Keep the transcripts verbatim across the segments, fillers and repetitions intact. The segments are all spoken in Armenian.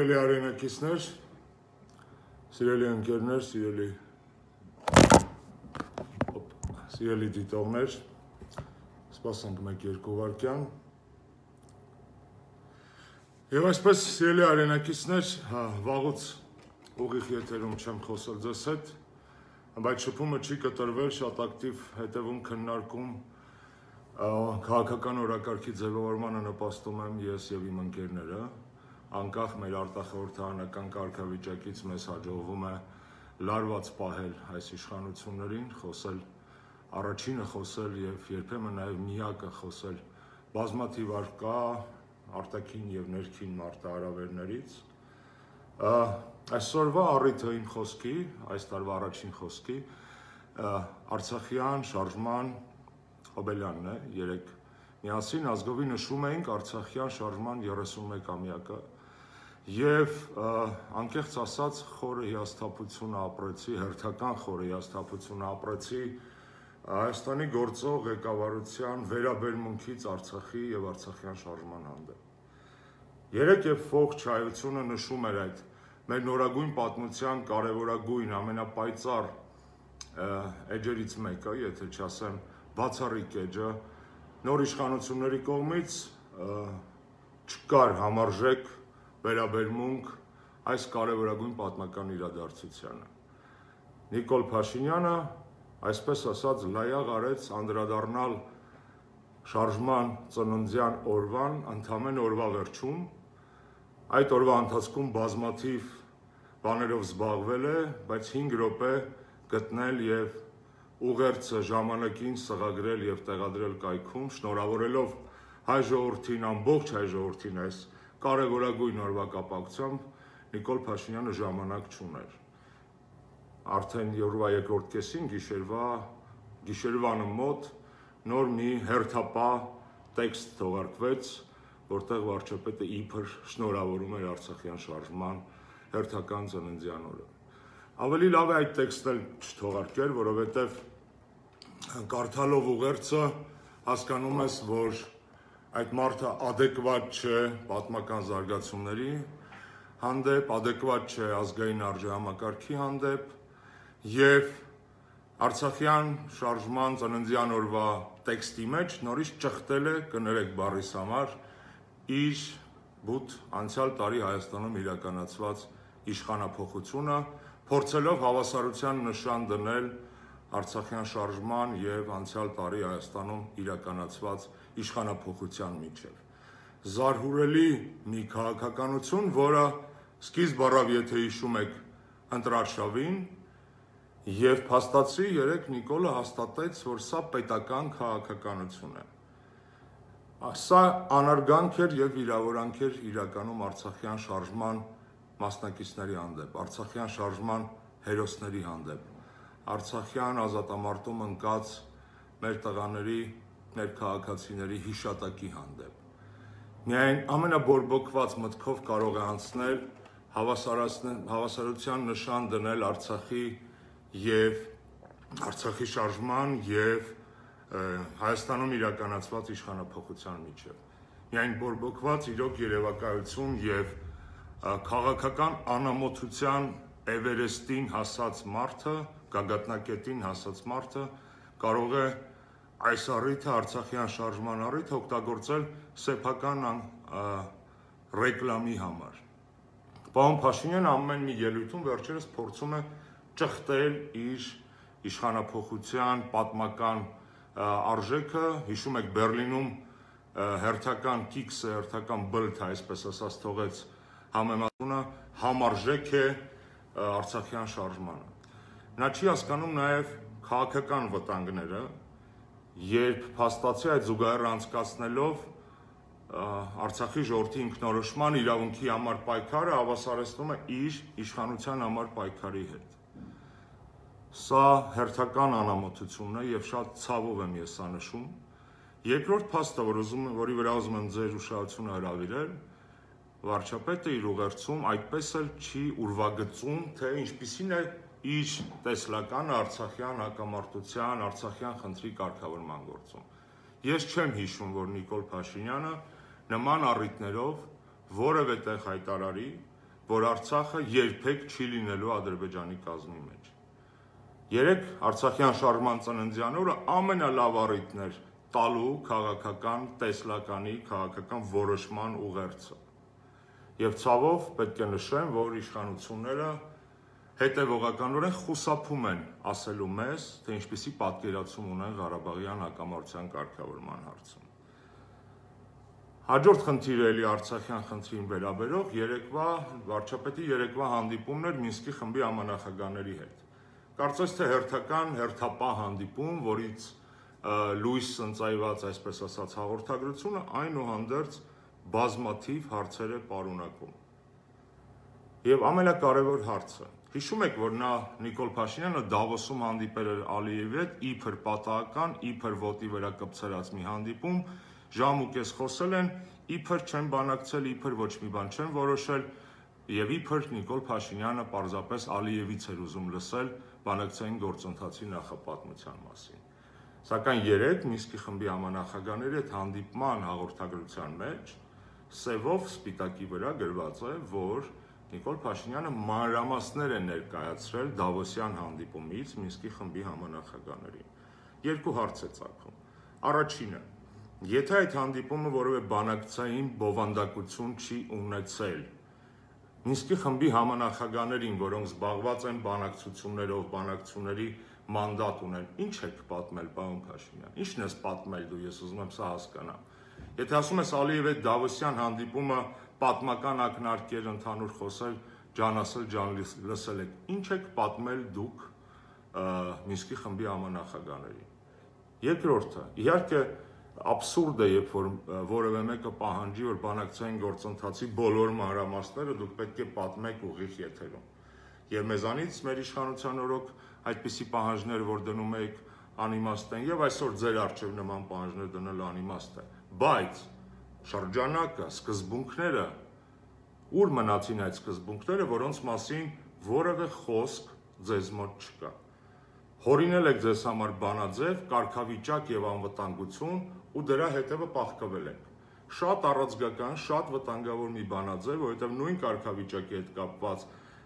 Սիրելի արենակիցներ, սիրելի ընկերներ, սիրելի սիրելի դիտողներ, սպասենք մեկ-երկու վայրկյան։ Եվ այսպես, սիրելի արենակիցներ, վաղուց ուղիղ եթերում չեմ խոսել ձեզ հետ, բայց շփումը չի կտրվել, շատ ակտիվ հետևում քննարկում քաղաքական օրակարգի ձևավորմանը նպաստում եմ ես եւ իմ ընկերները, անկախ մեր արտախորհրդարանական կարգավիճակից մեզ հաջողվում է լարված պահել այս իշխանություններին, խոսել առաջինը խոսել եւ երբեմն նաեւ միակը խոսել բազմաթիվ արկա արտաքին եւ ներքին մարտահրավերներից։ Այսօրվա առիթը իմ խոսքի, այս տարվա առաջին խոսքի Արցախյան շարժման հոբելյանն է, երեք միասին ազգովի նշում էինք Արցախյան շարժման երեսունմեկամյակը եւ անկեղծ ասած խորը հիասթափություն ապրեցի, հերթական խորը հիասթափություն ապրեցի Հայաստանի գործող ղեկավարության վերաբերմունքից Արցախի եւ Արցախյան շարժման հանդեպ։ Երեք եւ ողջ հայությունը նշում էր այդ մեր նորագույն պատմության կարևորագույն ամենապայծառ էջերից մեկը, եթե չասեմ բացառիկ էջը, նոր իշխանությունների կողմից չկար համարժեք վերաբերմունք այս կարևորագույն պատմական իրադարձությանը։ Նիկոլ Փաշինյանը, այսպես ասած, լայաղ արեց անդրադառնալ շարժման ծննդյան օրվան, ընդամենը օրվա վերջում, այդ օրվա ընթացքում բազմաթիվ բաներով զբաղվել է, բայց հինգ րոպե գտնել եւ ուղերձը ժամանակին սղագրել եւ տեղադրել կայքում, շնորհավորելով հայ ժողովրդին, ամբողջ հայ ժողովրդին այս կարևորագույն օրվա կապակցությամբ Նիկոլ Փաշինյանը ժամանակ չուներ։ Արդեն օրվա երկրորդ կեսին գիշերվա գիշերվանը մոտ նոր մի հերթապահ տեքստ թողարկվեց, որտեղ վարչապետը իբր շնորհավորում էր Արցախյան շարժման հերթական ծննդյան օրը։ Ավելի լավ է այդ տեքստը չթողարկել, որովհետև կարդալով ուղերձը հասկանում ես, որ այդ մարդը ադեկվատ չէ պատմական զարգացումների հանդեպ, ադեկվատ չէ ազգային արժեհամակարգի հանդեպ եւ Արցախյան շարժման ծննդյան օրվա տեքստի մեջ նորից ճխտել է, կներեք բառիս համար, իր բութ անցյալ տարի Հայաստանում իրականացված իշխանափոխությունը, փորձելով հավասարության նշան դնել Արցախյան շարժման եւ անցյալ տարի Հայաստանում իրականացված իշխանափոխության միջև։ Զարհուրելի մի քաղաքականություն, որը սկիզբ առավ, եթե հիշում եք, ընտրարշավին եւ փաստացի երեք Նիկոլը հաստատեց, որ սա պետական քաղաքականություն է։ Սա անարգանք էր եւ վիրավորանք էր իրականում Արցախյան շարժման մասնակիցների հանդեպ, Արցախյան շարժման հերոսների հանդեպ, Արցախյան ազատամարտում ընկած մեր տղաների, մեր քաղաքացիների հիշատակի հանդեպ։ Միայն ամենաբորբոքված մտքով կարող է անցնել հավասարության նշան դնել Արցախի եւ Արցախի շարժման եւ Հայաստանում իրականացված իշխանափոխության միջև։ Միայն բորբոքված իրոք երևակայություն եւ քաղաքական անամոթության Էվերեստին հասած մարդը, գագաթնակետին հասած մարդը կարող է այս առիթը Արցախյան շարժման առիթը օգտագործել սեփական ռեկլամի համար։ Պարոն Փաշինյանը ամեն մի ելույթում վերջերս փորձում է ճխտել իր իշխանափոխության պատմական արժեքը, հիշում եք Բերլինում հերթական կիքսը, հերթական բլթը, այսպես ասած, թողեց համեմատությունը համարժեք է Արցախյան շարժմանը։ Նա չի հասկանում նաև քաղաքական վտանգները, երբ փաստացի այդ զուգահեռ անցկացնելով Արցախի ժողովրդի ինքնորոշման իրավունքի համար պայքարը հավասարեցնում է իր իշխանության համար պայքարի հետ։ Սա հերթական անամոթությունն է եւ շատ ցավով եմ ես սա նշում։ Երկրորդ փաստը, որ ուզում եմ, որի վրա ուզում եմ ձեր ուշադրությունը հրավիրել, վարչապետը իր ուղերձում այդպես էլ չի ուրվագծում, թե ինչպիսին է իր տեսլականը Արցախյան հակամարտության, Արցախյան խնդրի կարգավորման գործում։ Ես չեմ հիշում, որ Նիկոլ Փաշինյանը նման առիթներով որևէ տեղ հայտարարի, որ Արցախը երբեք չի լինելու Ադրբեջանի կազմի մեջ։ Երեք Արցախյան շարժման ծննդյան օրը ամենալավ առիթն էր տալու քաղաքական, տեսլականի, քաղաքական որոշման ուղերձը։ Եվ ցավով պետք է նշեմ, որ իշխանությունները հետևողականորեն խուսափում են ասելու մեզ, թե ինչպիսի պատկերացում ունեն Ղարաբաղյան հակամարտության կարգավորման հարցում։ Հաջորդ խնդիրը էլի Արցախյան խնդրին վերաբերող երեկվա վարչապետի երեկվա հանդիպումն էր Մինսկի խմբի համանախագահների հետ։ Կարծես թե հերթական հերթապահ հանդիպում, որից լույս ընծայված, այսպես ասած, հաղորդագրությունը այնուհանդերձ բազմաթիվ հարցեր է պարունակում։ Եվ ամենակարևոր հարցը, հիշում եք, որ նա Նիկոլ Փաշինյանը Դավոսում հանդիպել էր Ալիևի հետ, իբր պատահական, իբր ոտի վրա կպցրած մի հանդիպում, ժամ ու կես խոսել են, իբր չեն բանակցել, իբր ոչ մի բան չեն որոշել, եւ իբր Նիկոլ Փաշինյանը պարզապես Ալիևից էր ուզում լսել բանակցային գործընթացի նախապատմության մասին։ Սակայն երեք Մինսկի խմբի համանախագահների հետ հանդիպման հաղորդագրության մեջ սևով սպիտակի վրա գրված է, որ Նիկոլ Փաշինյանը մանրամասներ է ներկայացրել Դավոսյան հանդիպումից Մինսկի խմբի համանախագահներին։ Երկու հարց է ծագում։ Առաջինը, եթե այդ հանդիպումը որևէ բանակցային բովանդակություն չի ունեցել, Մինսկի խմբի համանախագահներին, որոնք զբաղված են բանակցություններով, բանակցությունների մանդատ ունեն, ինչ եք պատմել, պարոն Փաշինյան, ինչն ես պատմել դու, ես ուզում եմ սա հասկանամ։ Եթե ասում ես Ալիևի հետ Դավոսյան հանդիպումը պատմական ակնարկեր, ընդհանուր խոսել, ջան ասել, ջան լսել եք, ինչ եք պատմել դուք Մինսկի խմբի համանախագահներին։ Երկրորդը, իհարկե աբսուրդ է, երբ որ որևէ մեկը պահանջի, որ բանակցային գործընթացի բոլոր մանրամասները դուք պետք է պատմեք ուղիղ եթերում։ Եվ մեզանից մեր իշխանության օրոք այդպիսի պահանջներ, որ դնում եք, անիմաստ են, եւ այսօր ձեր առջև նման պահանջներ դնելը անիմաստ է։ Բայց շրջանակը, սկզբունքները, ուր մնացին այդ սկզբունքները, որոնց մասին որևէ խոսք ձեզ մոտ չկա։ Հորինել եք ձեզ համար բանաձև, կարգավիճակ եւ անվտանգություն ու դրա հետևը պահկվել եք։ Շատ առանցքական, շատ վտանգավոր մի բանաձև, որովհետեւ նույն կարգավիճակի հետ կապված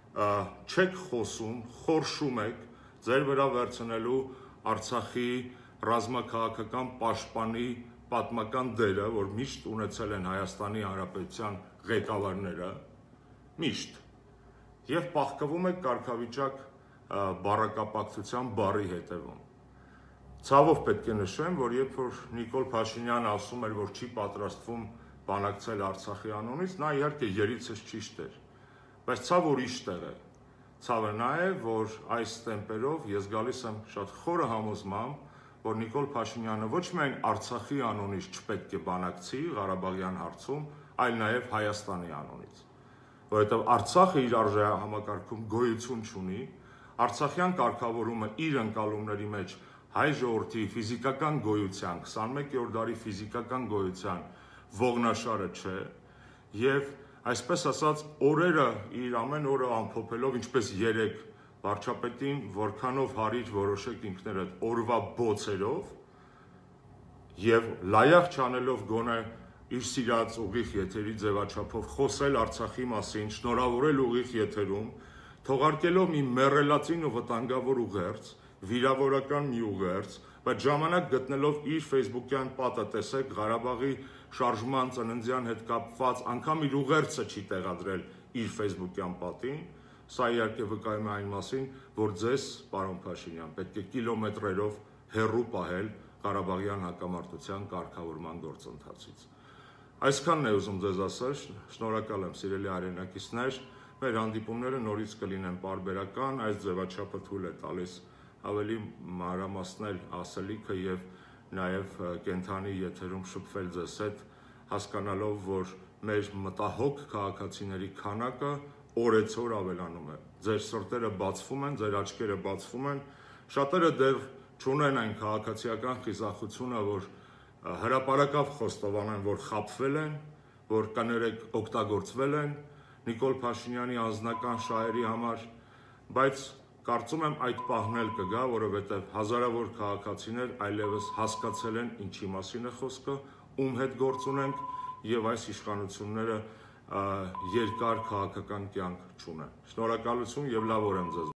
չեք խոսում, խորշում եք ձեր վրա վերցնելու Արցախի ռազմաքաղաքական պաշտպանի պատմական դերը, որ միշտ ունեցել են Հայաստանի Հանրապետության ղեկավարները, միշտ, եւ պահկվում եք կարգավիճակ բառակապակցության բառի հետևում։ Ցավով պետք է նշեմ, որ երբ որ Նիկոլ Փաշինյանը ասում էր, որ չի պատրաստվում բանակցել Արցախի անունից, նա իհարկե երիցս ճիշտ էր, բայց ցավ ուրիշ տեղ է։ Ցավը նա է, որ այս տեմպերով ես գալիս եմ շատ խորը համոզմամբ, որ Նիկոլ Փաշինյանը ոչ միայն Արցախի անունից չպետք է բանակցի Ղարաբաղյան հարցում, այլ նաև Հայաստանի անունից, որովհետև Արցախը իր արժեհամակարգում գոյություն չունի, Արցախյան կարգավորումը իր ընկալումների մեջ հայ ժողովրդի ֆիզիկական գոյության, քսանմեկերորդ դարի ֆիզիկական գոյության ողնաշարը չէ, եւ այսպես ասած օրերը իր ամեն օրը ամփոփելով, ինչպես երեք վարչապետին որքանով հարիր որոշեք ինքներդ օրվա բոցերով եւ լայախ չանելով գոնե իր սիրած ուղիղ եթերի ձևաչափով խոսել Արցախի մասին, շնորհավորել ուղիղ եթերում, թողարկելով մի մեռելացին ու վտանգավոր ուղերձ, վիրավորական մի ուղերձ, բայց ժամանակ գտնելով իր Facebook-յան պատը, տեսեք Ղարաբաղի շարժման ծննդյան հետ կապված անգամ իր ուղերձը չի տեղադրել իր Facebook-յան պատին, սա իհարկե վկայում է այն մասին, որ ձեզ, պարոն Փաշինյան, պետք է կիլոմետրերով հեռու պահել Ղարաբաղյան հակամարտության կարգավորման գործընթացից։ Այսքանն է ուզում ձեզ ասել, շնորհակալ եմ սիրելի հայրենակիցներ, մեր հանդիպումները նորից կլինեն պարբերական, այս ձևաչափը թույլ է տալիս ավելի մանրամասնել ասելիքը եւ նաեւ կենթանի եթերում շփվել ձեզ հետ, հասկանալով, որ մեր մտահոգ քաղաքացիների քանակը օրեցօր ավելանում է։ Ձեր սրտերը բացվում են, ձեր աչքերը բացվում են, շատերը դեռ չունեն այն քաղաքացիական խիզախությունը, որ հրապարակավ խոստովանեն, որ խաբվել են, որ կներեք օգտագործվել են Նիկոլ Փաշինյանի անձնական շահերի համար, բայց կարծում եմ այդ պահն էլ կգա, որովհետև հազարավոր քաղաքացիներ այլևս հասկացել են ինչի մասին է խոսքը, ում հետ գործ ունենք եւ այս իշխանությունները երկար քաղաքական կյանք չունեն։ Շնորհակալություն եւ լավ օր եմ ձեզ։